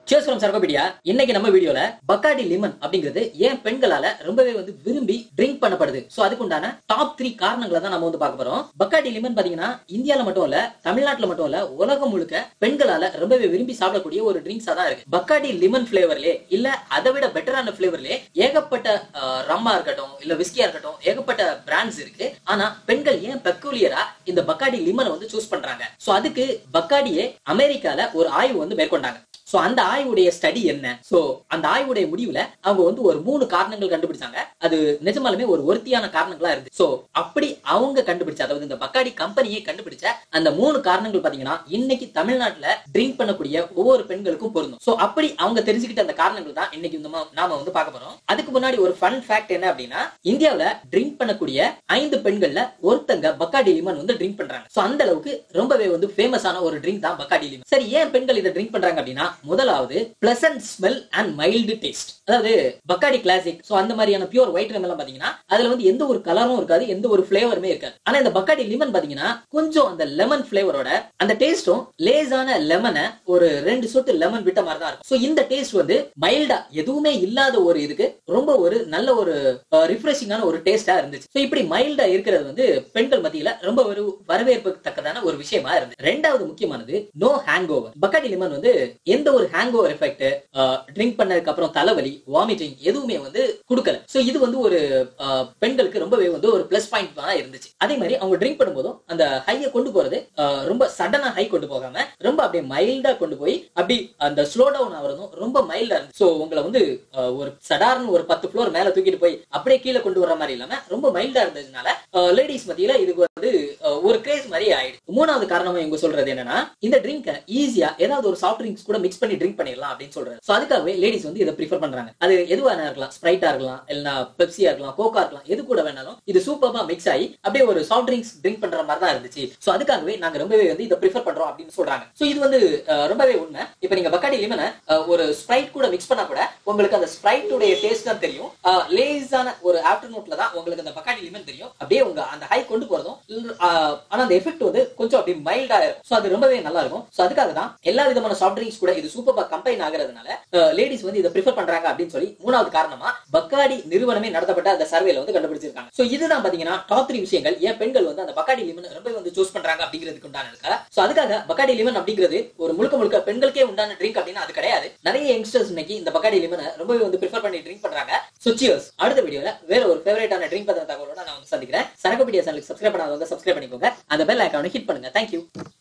Cheers from Sarakopedia. இன்னைக்கு நம்ம வீடியோல bacardi lemon அப்படிங்கிறது ஏன் பெண்களால ரொம்பவே விரும்பி ட்ரிங்க் பண்ணப்படுது. சோ அதுக்கு உண்டான டாப் 3 காரணங்களை தான் நம்ம பார்க்க போறோம். bacardi lemon பாத்தீங்கன்னா இந்தியால மட்டும் இல்ல, தமிழ்நாட்டுல மட்டும் இல்ல, உலகம் முழுக்க பெண்களால ரொம்பவே விரும்பி சாப்பிடக்கூடிய ஒரு ட்ரிங்க்ஸா தான் இருக்கு. bacardi lemon ஃபிளேவர்லயே இல்ல அதை விட பெட்டரான ஃபிளேவர்லயே ஏகப்பட்ட ரம்மா இருக்கட்டும் இல்ல விஸ்கியா இருக்கட்டும் ஏகப்பட்ட பிராண்ட்ஸ் இருக்கு. ஆனா பெண்கள் ஏன் பெக்குலியரா இந்த bacardi lemon சூஸ் பண்றாங்க? சோ அதுக்கு bacardiயே அமெரிக்கால ஒரு ஆய்வு மேற்கொண்டாங்க. சோ அந்த ஆய்வுடைய ஸ்டடி என்ன? சோ அந்த ஆய்வுடைய முடிவுல அவங்க ஒரு 3 காரணங்கள் கண்டுபிடிச்சாங்க. அது நிஜமாலுமே ஒரு ஒருத்தியான காரணங்களா இருந்து. சோ அப்படி அவங்க கண்டுபிடிச்ச, அதாவது இந்த bacardi கம்பெனியே கண்டுபிடிச்ச அந்த 3 காரணங்கள் பாத்தீங்கன்னா இன்னைக்கு தமிழ்நாட்டுல ட்ரிங்க் பண்ணக்கூடிய ஒவ்வொரு பெண்களுக்கும் பொருந்தும். சோ அப்படி அவங்க தெரிஞ்சுக்கிட்ட அந்த காரணங்கள் தான் இன்னைக்கு நாம பார்க்க போறோம். அதுக்கு முன்னாடி ஒரு ஃபன் ஃபேக்ட் என்ன அப்படின்னா, இந்தியாவுல ட்ரிங்க் பண்ணக்கூடிய 5 பெண்கள்ல ஒருத்தங்க bacardi lemon ட்ரிங்க் பண்றாங்க. சோ அந்த அளவுக்கு ரொம்பவே ஃபேமஸான ஒரு ட்ரிங்க் தான் bacardi lemon. சரி, ஏன் பெண்கள் இதை ட்ரிங்க் பண்றாங்க அப்படின்னா, முதலாவது pleasant smell and mild taste. அதாவது bacardi கிளாசிக், சோ அந்த மாதிரியான பியூர் ஒயிட் ரம் எல்லாம் பாத்தீங்கன்னா அதுல எந்த ஒரு கலரும் இருக்காது, எந்த ஒரு ஃபிளேவருமே இருக்காது. ஆனா இந்த bacardi lemon பாத்தீங்கன்னா கொஞ்சம் அந்த லெமன் ஃபிளேவரோட அந்த டேஸ்டும் லேசான லெமனை ஒரு 2 சொட்டு லெமன் விட்ட மாதிரி தான் இருக்கும். சோ இந்த டேஸ்ட் மைல்டா எதுவுமே இல்லாத ஒரு இதுக்கு ரொம்ப ஒரு நல்ல ஒரு ரிஃப்ரெஷிங்கான ஒரு டேஸ்டா இருந்துச்சு. சோ இப்படி மைல்டா இருக்கிறது பெண்கள் மத்தியில ரொம்ப ஒரு வரவேற்பு தக்கதான ஒரு விஷயமா இருந்துச்சு. ரெண்டாவது முக்கியமானது no hangover. bacardi lemon எந்த ஒரு ஹேங் ஓவர் எஃபெக்ட், ட்ரிங்க் பண்ணதுக்கு அப்புறம் தலைவலி, வாமிட்டிங் எதுவுமே கொடுக்கல. சோ இது ஒரு பெண்களுக்கு ரொம்பவே ஒரு பிளஸ் பாயிண்ட் தான் இருந்துச்சு. அதே மாதிரி அவங்க ட்ரிங்க் பண்ணும்போதும் அந்த ஹையை கொண்டு போறது ரொம்ப சடனா ஹை கொண்டு போகாம ரொம்ப அப்படியே மைல்டா கொண்டு போய் அப்படி அந்த ஸ்லோ டவுன் ஆகிறதும் ரொம்ப மைல்டா இருந்துச்சு. சோ உங்களை ஒரு சடார்னு ஒரு 10 ஃப்ளோர் மேல தூக்கிட்டு போய் அப்படியே கீழே கொண்டு வர மாதிரி இல்லாம ரொம்ப மைல்டா இருந்ததுனால லேடிஸ் மத்தியில இதுக்கு ஒரு கிரேஸ் மாதிரி ஆயிடுச்சு. மூணாவது காரணமா இவங்க சொல்றது என்னன்னா, இந்த ட்ரிங்க் ஈஸியா ஏதாவது ஒரு சாஃப்ட் ட்ரிங்க்ஸ் கூட மிக்ஸ் பண்ணி ட்ரிங்க் பண்ணிடலாம் அப்படின்னு சொல்றாரு. சோ அதுக்காகவே லேடிஸ் இதை ப்ரிஃபர் பண்றாங்க. அது எதுவா இருக்கலாம், ஸ்ப்ரைட்டா இருக்கலாம், இல்லனா பெப்சியா இருக்கலாம், கோக்கா இருக்கலாம், எது கூட வேணாலும் இது சூப்பரா மிக்ஸ் ஆகி அப்படியே ஒரு சாஃப்ட் ட்ரிங்க்ஸ் ட்ரிங்க் பண்ற மாதிரி தான் இருந்துச்சு. சோ அதுக்காகவே நாங்க ரொம்பவே இதை ப்ரிஃபர் பண்றோம் அப்படின்னு சொல்றாங்க. சோ இது ரொம்பவே உண்மை. இப்ப நீங்க bacardi lemon ஒரு ஸ்ப்ரைட் கூட மிக்ஸ் பண்ணா கூட உங்களுக்கு அந்த ஸ்ப்ரைட் உடைய டேஸ்ட் தான் தெரியும். லேசான ஒரு ஆஃப்டர்நூன்ல தான் உங்களுக்கு அந்த bacardi lemon தெரியும். அப்படியே உங்க அந்த ஹை கொண்டு போறதும், ஆனா அந்த எஃபெக்ட் கொஞ்சம் அப்படியே மைல்டா இருக்கும். சோ அது ரொம்பவே நல்லா இருக்கும். சோ அதுக்காக தான் எல்லா விதமான சாஃப்ட் ட்ரிங்க்ஸ் கூட இது சூப்பரா கம்பைன் ஆகிறதுனால லேடிஸ் இதை ப்ரிஃபர் பண்றாங்க அப்படின்னு சொல்லி மூணாவது காரணமா bacardi நிறுவனமே நடத்தப்பட்ட அந்த சர்வேல கண்டுபிடிச்சிருக்காங்க. சோ இதுதான் பாத்தீங்கன்னா டாப் 3 விஷயங்கள் ஏன் பெண்கள் அந்த bacardi lemon ரொம்ப சூஸ் பண்றாங்க அப்படிங்கிறதுக்கு உண்டான இருக்கா. சோ அதுக்காக bacardi lemon அப்படிங்கிறது ஒரு முழுக்க பெண்களுக்கே உண்டான ட்ரிங்க் அப்படின்னா அது கிடையாது. நிறைய யங்ஸ்டர்ஸ் இன்னைக்கு இந்த bacardi lemon ரொம்பவே ப்ரிஃபர் பண்ணி ட்ரிங்க் பண்றாங்க. So cheers. அடுத்த வீடியோல வேற ஒரு ஃபேவரட்டான ட்ரிங்க் பத்தின தகவலோட நான் சந்திக்கிறேன். சரகோபீடியா சேனலுக்கு சப்ஸ்கிரைப் பண்ணாதவங்க சப்ஸ்கிரைப் பண்ணிக்கோங்க. அந்த பெல் ஐகானை ஹிட் பண்ணுங்க. Thank you.